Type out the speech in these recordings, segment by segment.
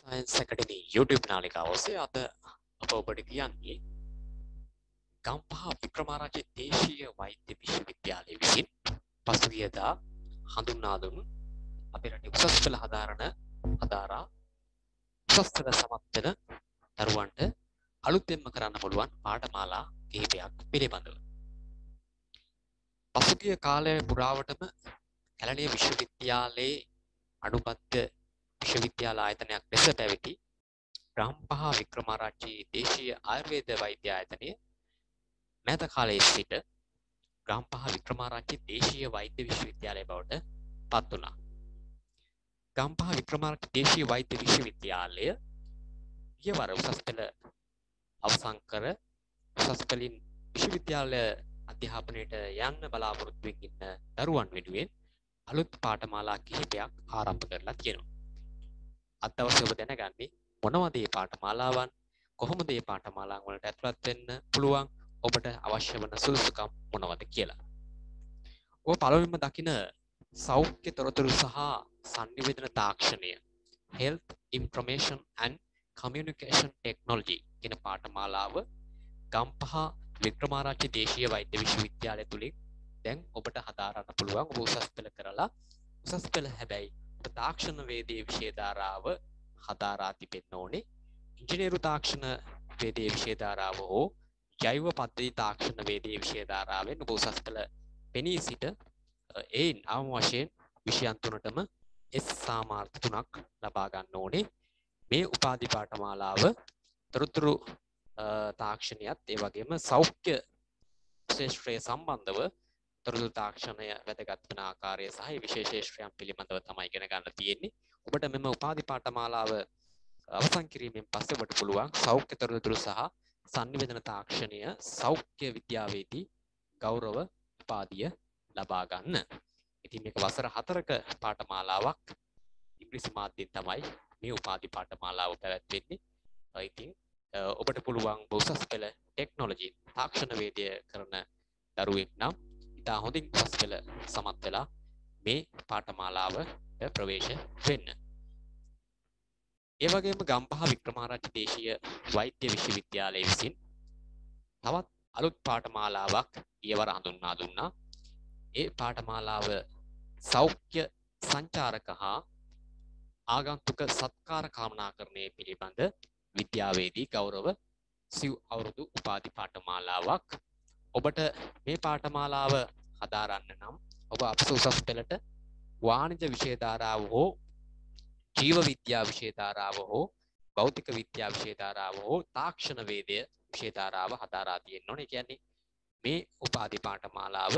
Science ඇකඩමි YouTube නාලිකාව ඔස්සේ අද අප ඔබට කියන්නේ ගම්පහ වික්‍රමාරච්චි දේශීය වෛද්‍ය විශ්වවිද්‍යාලය විසින් පසුගියදා හඳුන්වා දුන් අපේ රටේ උසස් පෙළ හදාරා උසස් පෙළ සමත් වෙන දරුවන්ට අලුතෙන්ම කරන්න පුළුවන් පාඨමාලා කිහිපයක් පිළිබඳව. පසුගිය කාලය පුරාවටම කැලණිය විශ්වවිද්‍යාලයේ අනුබද්ධ විශ්වවිද්‍යාල ආයතනයක් ලෙස පැවති ගම්පහ වික්‍රමාරච්චි දේශීය ආයුර්වේද වෛද්‍ය ආයතනය මෑත කාලයේ සිට ගම්පහ වික්‍රමාරච්චි දේශීය වෛද්‍ය විශ්වවිද්‍යාලය බවට පත් වුණා. ගම්පහ වික්‍රමාරච්චි දේශීය වෛද්‍ය විශ්වවිද්‍යාලය ඊවර උසස් පෙළ අවසන් කර උසස් පෙළින් විශ්වවිද්‍යාල අධ්‍යාපනයට යන්න බලාපොරොත්තු වෙන දරුවන් වෙනුවෙන් අලුත් පාඨමාලා කිහිපයක් ආරම්භ කරලා තියෙනවා. අත්දවසේ ඔබ දැනගන්නේ මොනවද මේ පාඨමාලාවන්, කොහොමද මේ පාඨමාලාවන් වලට ඇතුළත් වෙන්න පුළුවන්, ඔබට අවශ්‍ය වන සුදුසුකම් මොනවද කියලා. ඔබ පළවෙනිම දකින සෞඛ්‍ය තොරතුරු සහ sannivedana තාක්ෂණය Health Information and Communication Technology කියන පාඨමාලාව ගම්පහ වික්‍රමාරච්චි දේශීය වෛද්‍ය විශ්වවිද්‍යාලය තුලින් දැන් ඔබට හදාරන්න පුළුවන්. ඔබ උසස් පෙළ කරලා උසස් පෙළ හැබැයි ඔබ තාක්ෂණ වේදයේ විෂය ධාරාව හදාරා තිබෙන්න ඕනේ. ඉංජිනේරු තාක්ෂණ වේදයේ විෂය ධාරාව හෝ ජෛව පද්ධති තාක්ෂණ වේදයේ විෂය ධාරාවෙන් ඔබ උසස් පෙළ පෙනී සිට ඒන් අවම වශයෙන් විෂයන් තුනටම S සාමාර්ථ 3ක් ලබා ගන්න ඕනේ. මේ උපාධි පාඨමාලාව තොරතුරු තාක්ෂණයත් ඒ වගේම සෞඛ්‍ය ශාස්ත්‍රය සම්බන්ධව තොරතුරු තාක්ෂණය වැදගත් වන ආකාරය සහ විශේෂ ශාස්ත්‍රයන් පිළිබඳව තමයි ඉගෙන ගන්න තියෙන්නේ. ඔබට මෙම උපාධි පාඨමාලාව අවසන් කිරීමෙන් පස්සේ ඔබට පුළුවන් සෞඛ්‍ය තොරතුරු සහ sannivedana තාක්ෂණය සෞඛ්‍ය විද්‍යාවේදී ගෞරව උපාධිය ලබා ගන්න. ඉතින් මේක වසර 4ක පාඨමාලාවක්. ඉංග්‍රීසි මාධ්‍යයෙන් තමයි මේ උපාධි පාඨමාලාව පැවැත්වෙන්නේ. ඉතින් ඔබට පුළුවන් උසස් පෙළ ටෙක්නොලොජි තාක්ෂණ වේදය කරන දරුවෙක් නම් ඉතා හොඳින් උසස් පෙළ සමත් වෙලා මේ පාඨමාලාවට ප්‍රවේශ වෙන්න. ඒ වගේම ගම්පහ වික්‍රමාරච්චි දේශීය වෛද්‍ය විශ්වවිද්‍යාලය විසින් තවත් අලුත් පාඨමාලාවක් ඊවර හඳුන්වා දුන්නා. ඒ පාඨමාලාව සෞඛ්‍ය සංචාරක හා ආගන්තුක සත්කාර කාමනාකරණය පිළිබඳ විද්‍යාවේදී ගෞරව සිව් අවුරුදු උපාධි පාඨමාලාවක්. ඔබට මේ පාඨමාලාව හදාරන්න නම් ඔබ අපස උසස් පෙළට වාණිජ විෂය ධාරාව හෝ ජීව විද්‍යා විෂය ධාරාව හෝ භෞතික විද්‍යා විෂය ධාරාව හෝ තාක්ෂණ වේදය විෂය ධාරාව හදාරා තියෙන්න ඕනේ. කියන්නේ මේ උපාධි පාඨමාලාව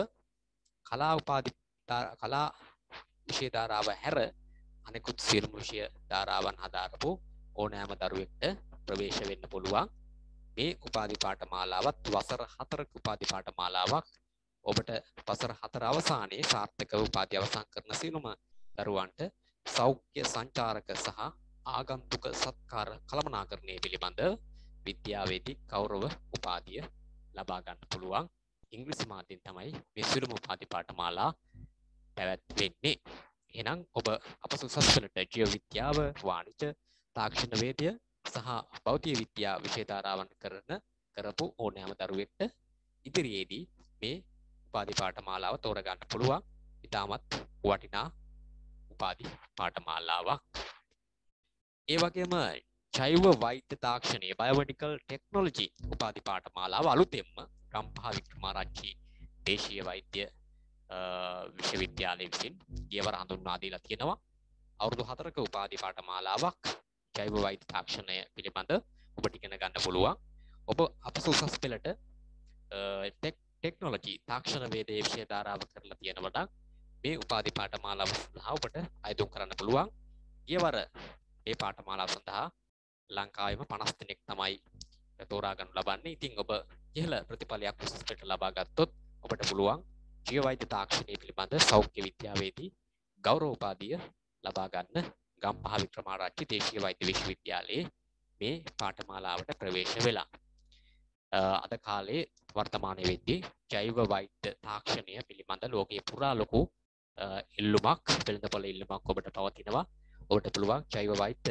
කලා විෂය ධාරාව හැර අනෙකුත් සියලුම විෂය ධාරාවන් හදාරපු ඕනෑම දරුවෙක්ට ප්‍රවේශ වෙන්න පුළුවන්. මේ උපාධි පාඨමාලාවත් වසර 4ක උපාධි පාඨමාලාවක්. ඔබට වසර 4 අවසානයේ සාර්ථකව උපාධිය අවසන් කරන සියලුම දරුවන්ට සෞඛ්‍ය සංචාරක සහ ආගන්තුක සත්කාර කළමනාකරණය පිළිබඳ විද්‍යාවේදී ගෞරව උපාධිය ලබා ගන්න පුළුවන්. ඉංග්‍රීසි මාධ්‍යයෙන් තමයි මේ සියලුම උපාධි පාඨමාලා පැවැත්වෙන්නේ. එහෙනම් ඔබ අපස උසස් පෙළට ජීව විද්‍යාව, වාණිජ, තාක්ෂණ වේදය සහ භෞතික විද්‍යා විෂය ධාරාවන් කරපු ඕනෑම දරුවෙක්ට ඉදිරියේදී මේ උපාධි පාඨමාලාව තෝරගන්න පුළුවන්. ඉතාමත් වටිනා උපාධි පාඨමාලාවක්. ඒ වගේම ජෛව වෛද්‍ය තාක්ෂණයේ බයොමෙඩිකල් ටෙක්නොලොජි උපාධි පාඨමාලාව අලුතෙන්ම ගම්පහ වික්‍රමාරච්චි දේශීය වෛද්‍ය විශ්වවිද්‍යාලය විසින් ඊවර හඳුන්වා දීලා තියෙනවා. අවුරුදු 4ක උපාධි පාඨමාලාවක් ජෛව වෛද්‍ය තාක්ෂණය පිළිබඳ ඔබට ඉගෙන ගන්න පුළුවන්. ඔබ අපස උසස් පෙළට ටෙක්නොලොජි තාක්ෂණ වේදයේ විෂය ධාරාව කරලා තියෙනවා නම් මේ උපාධි පාඨමාලාව සඳහා ඔබට අයදුම් කරන්න පුළුවන්. ඊවර මේ පාඨමාලාව සඳහා ලංකාවේම 50 දෙනෙක් තමයි තෝරා ගන්න ලබන්නේ. ඉතින් ඔබ ඉහළ ප්‍රතිඵලයක් උසස් පෙළට ලබා ගත්තොත් ඔබට පුළුවන් ජීව වෛද්‍ය තාක්ෂණය පිළිබඳ සෞඛ්‍ය විද්‍යාවේදී ගෞරව උපාධිය ලබා ගන්න ගම්පහ වික්‍රමාරච්චි දේශීය වෛද්‍ය විශ්වවිද්‍යාලයේ මේ පාඨමාලාවට ප්‍රවේශ වෙලා. අද කාලේ වර්තමානයේ වෙද්දී ජෛව වෛද්‍ය තාක්ෂණය පිළිබඳ ලෝකයේ පුරා ලොකු ඉල්ලුමක් වෙළඳපොළ ඉල්ලුමක් ඔබට පවතිනවා. ඔබට පුළුවන් ජෛව වෛද්‍ය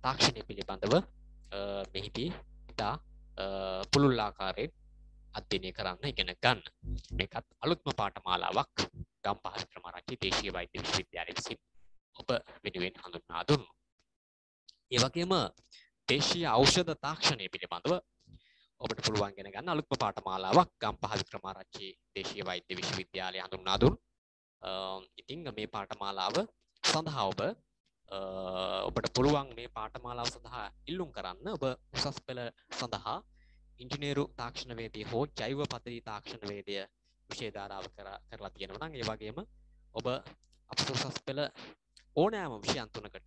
තාක්ෂණය පිළිබඳව මෙහිදී ඉතා පුළුල් ආකාරයෙන් අධ්‍යයනය කරන්න ඉගෙන ගන්න. මේකත් අලුත්ම පාඨමාලාවක් ගම්පහ වික්‍රමාරච්චි දේශීය වෛද්‍ය විශ්වවිද්‍යාලය විසින් ඔබ වෙනුවෙන් හඳුන්වා දුන්නු. ඒ වගේම දේශීය ඖෂධ තාක්ෂණය පිළිබඳව ඔබට පුළුවන් ඉගෙන ගන්න අලුත්ම පාඨමාලාවක් ගම්පහ වික්‍රමාරච්චි දේශීය වෛද්‍ය විශ්වවිද්‍යාලය හඳුන්වා දුන්නු. ඉතින් මේ පාඨමාලාව සඳහා ඔබට පුළුවන් මේ පාඨමාලාව සඳහා ඉල්ලුම් කරන්න. ඔබ උසස් පෙළ සඳහා ඉංජිනේරු තාක්ෂණවේදී හෝ ජෛව පද්ධති තාක්ෂණවේදය විෂය ධාරාව කරලා තියෙනවා නම් ඒ වගේම ඔබ අපේ උසස් පෙළ ඕනෑම විෂයන් තුනකට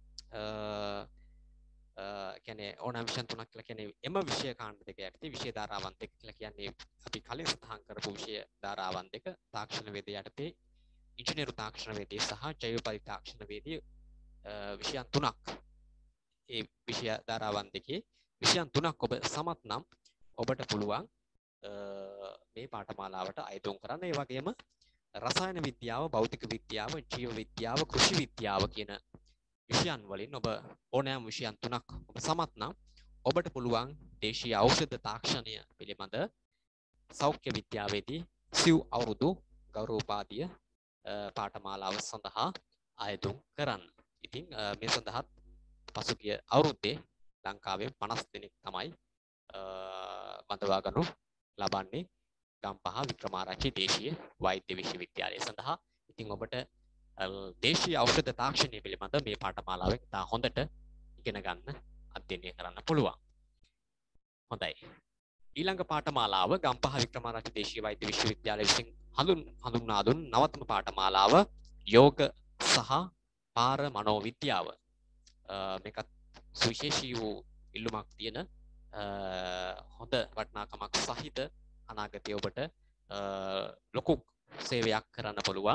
කියන්නේ ඕනෑම විෂයන් තුනක් කියලා කියන්නේ එම විෂය කාණ්ඩ දෙක යටතේ විෂය ධාරාවන් දෙක කියලා කියන්නේ අපි කලින් සඳහන් කරපු විෂය ධාරාවන් දෙක තාක්ෂණවේදය යටතේ ඉංජිනේරු තාක්ෂණවේදී සහ ජෛව පද්ධති තාක්ෂණවේදී විෂයන් තුනක්. ඒ විෂය ධාරාවන් දෙකේ විෂයන් තුනක් ඔබ සමත් නම් ඔබට පුළුවන් මේ පාඨමාලාවට අයදුම් කරන්න. ඒ වගේම රසායන විද්‍යාව, භෞතික විද්‍යාව, ජීව විද්‍යාව, කෘෂි විද්‍යාව කියන විෂයන් වලින් ඔබ ඕනෑම විෂයන් තුනක් ඔබ සමත් නම් ඔබට පුළුවන් දේශීය ඖෂධ තාක්ෂණය පිළිබඳ සෞඛ්‍ය විද්‍යාවේදී සිව් අවුරුදු ගෞරවෝපාධිය පාඨමාලාව සඳහා අයදුම් කරන්න. ඉතින් මේ සඳහා පසුගිය අවුරුද්දේ ලංකාවේ 50 දෙනෙක් තමයි බඳවා ගනු ලබන්නේ ගම්පහ වික්‍රමාරච්චි දේශීය වෛද්‍ය විශ්වවිද්‍යාලය සඳහා. ඉතින් ඔබට දේශීය ඖෂධ තාක්ෂණය පිළිබඳ මේ පාඨමාලාවෙන් තා හොඳට ඉගෙන ගන්න අධ්‍යයනය කරන්න පුළුවන්. හොඳයි. ඊළඟ පාඨමාලාව ගම්පහ වික්‍රමාරච්චි දේශීය වෛද්‍ය විශ්වවිද්‍යාලය විසින් හඳුන්වා දුන් නවතම පාඨමාලාව යෝග සහ පාර මනෝවිද්‍යාව. මේකත් සුවිශේෂී වූ ඉල්ලුමක් තියෙන හොඳ වටිනාකමක් සහිත අනාගතයේ ඔබට ලොකු සේවයක් කරන්න පුළුවන්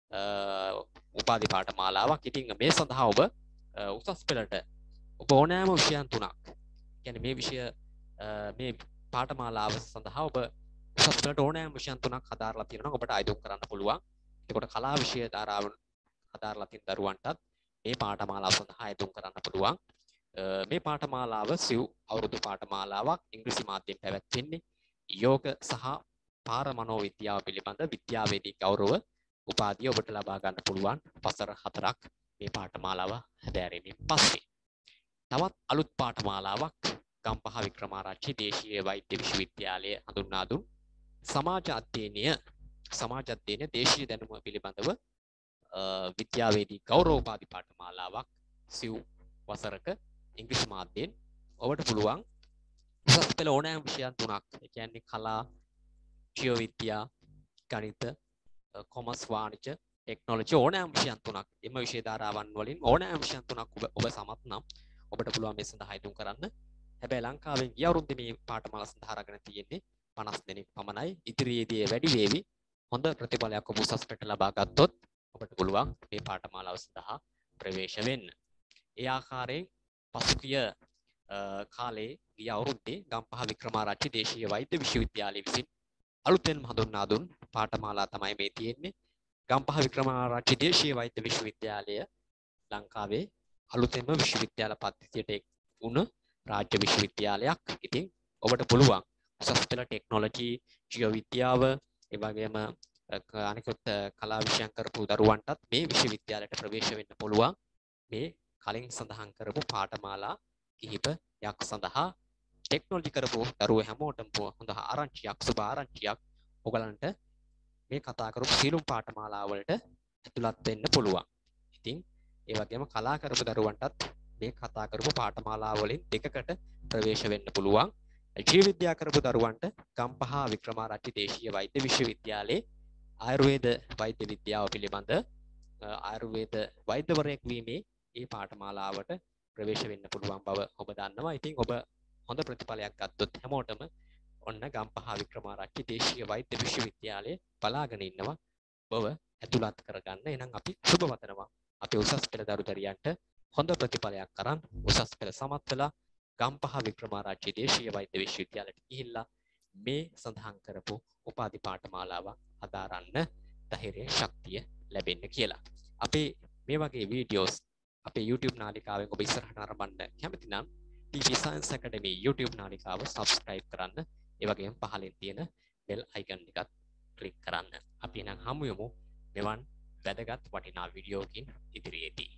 උපාධි පාඨමාලාවක්. ඉතින් මේ සඳහා ඔබ උසස් පෙළට ඔබ ඕනෑම විෂයන් තුනක් කියන්නේ මේ විෂය මේ පාඨමාලාව සඳහා ඔබ උසස් පෙළට ඕනෑම විෂයන් තුනක් හදාarලා තියෙනවා නම් ඔබට අයදුම් කරන්න පුළුවන්. එතකොට කලා විෂය ධාරාව හදාarලා තියෙන දරුවන්ටත් මේ පාඨමාලාව සඳහා අයදුම් කරන්න පුළුවන්. මේ පාඨමාලාව සිව් අවුරුදු පාඨමාලාවක් ඉංග්‍රීසි මාධ්‍යයෙන් පැවැත්වෙන්නේ. යෝග සහ පාර මනෝවිද්‍යාව පිළිබඳ විද්‍යාවේදී ගෞරව උපාධිය ඔබට ලබා ගන්න පුළුවන් වසර 4ක් මේ පාඨමාලාව හැදෑරීමෙන් පස්සේ. තවත් අලුත් පාඨමාලාවක් ගම්පහ වික්‍රමාරච්චි දේශීය වෛද්‍ය විශ්වවිද්‍යාලය හඳුන්වා දුන් සමාජ අධ්‍යයනය දේශීය දැනුම පිළිබඳව විද්‍යාවේදී ගෞරව උපාධි පාඨමාලාවක් සිව් වසරක ඉංග්‍රීසි මාධ්‍යයෙන් ඔබට පුළුවන් උසස් පෙළ ඕනෑම විෂයන් තුනක්. ඒ කියන්නේ කලා, ජීව විද්‍යා, ගණිත, කොමර්ස්, වාණිජ්‍ය, ටෙක්නොලොජි ඕනෑම විෂයන් තුනක්. එම විෂය ධාරාවන් වලින් ඕනෑම විෂයන් තුනක් ඔබ සමත් නම් ඔබට පුළුවන් මේ සඳහා අයදුම් කරන්න. හැබැයි ලංකාවෙන් ගිය අවුරුද්දේ මේ පාඨමාලා සඳහා අරගෙන තියෙන්නේ 50 දෙනෙක් පමණයි. ඉදිරියේදී වැඩි වේවි. හොඳ ප්‍රතිඵලයක් ඔබ උසස් පෙළට ලබා ගත්තොත් ඔබට පුළුවන් මේ පාඨමාලාව සඳහා ප්‍රවේශ වෙන්න. ඒ ආකාරයෙන් පසුගිය කාලේ ගිය අවුරුද්දේ ගම්පහ වික්‍රමාරච්චි දේශීය වෛද්‍ය විශ්වවිද්‍යාලය විසින් අලුතෙන්ම හඳුන්වා දුන් පාඨමාලා තමයි මේ තියෙන්නේ. ගම්පහ වික්‍රමාරච්චි දේශීය වෛද්‍ය විශ්වවිද්‍යාලය ලංකාවේ අලුතෙන්ම විශ්වවිද්‍යාල පද්ධතියට එක් වුණ රාජ්‍ය විශ්වවිද්‍යාලයක්. ඉතින් ඔබට පුළුවන් උසස් පෙළ ටෙක්නොලොජි, ජීව විද්‍යාව, ඒ වගේම අනිකුත් කලා විෂයන් කරපු දරුවන්ටත් මේ විශ්වවිද්‍යාලයට ප්‍රවේශ වෙන්න පුළුවන්. මේ කලින් සඳහන් කරපු පාඨමාලා කිහිපයක් සඳහා ටෙක්නොලොජි කරපු දරුවෝ හැමෝටම හොඳ ආරංචියක්, සුබ ආරංචියක්. ඔයගලන්ට මේ කතා කරපු සියලුම පාඨමාලා වලට ඇතුළත් වෙන්න පුළුවන්. ඉතින් ඒ වගේම කලා කරපු දරුවන්ටත් මේ කතා කරපු පාඨමාලා වලින් දෙකකට ප්‍රවේශ වෙන්න පුළුවන්. ජීව විද්‍යා කරපු දරුවන්ට ගම්පහ වික්‍රමාරච්චි දේශීය වෛද්‍ය විශ්වවිද්‍යාලයේ ආයුර්වේද වෛද්‍ය විද්‍යාව පිළිබඳ ආයුර්වේද වෛද්‍යවරයෙක් වීමේ මේ පාඨමාලාවට ප්‍රවේශ වෙන්න පුළුවන් බව ඔබ දන්නවා. ඉතින් ඔබ හොඳ ප්‍රතිඵලයක් ගත්තොත් හැමෝටම ඔන්න ගම්පහ වික්‍රමාරච්චි දේශීය වෛද්‍ය විශ්වවිද්‍යාලයේ බලාගෙන ඉන්නවා බව ඇතුළත් කරගන්න. එහෙනම් අපි සුබ වතනවා අපේ උසස් පෙළ දරුදරියන්ට හොඳ ප්‍රතිඵලයක් අරන් උසස් පෙළ සමත් වෙලා ගම්පහ වික්‍රමාරච්චි දේශීය වෛද්‍ය විශ්වවිද්‍යාලයට ගිහිල්ලා මේ සඳහන් කරපු උපාධි පාඨමාලාව හදාරන්න ධෛර්ය ශක්තිය ලැබෙන්න කියලා. අපේ මේ වගේ වීඩියෝස් අපේ YouTube නාලිකාවෙන් ඔබ ඉස්සරහට නරඹන්න කැමති නම් TV Science Academy YouTube නාලිකාව subscribe කරන්න. ඒ වගේම පහළින් තියෙන bell icon එකත් click කරන්න. අපි නම් හමු යමු මෙවන් වැදගත් වටිනා වීඩියෝකින් ඉදිරියේදී.